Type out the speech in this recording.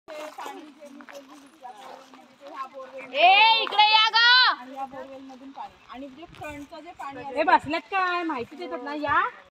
इकडे या गा. आणि या बोरवेल मधून पाणी आणि जे फ्रंटचं जे पाणी हे बसल्यात काय माहिती देतात ना या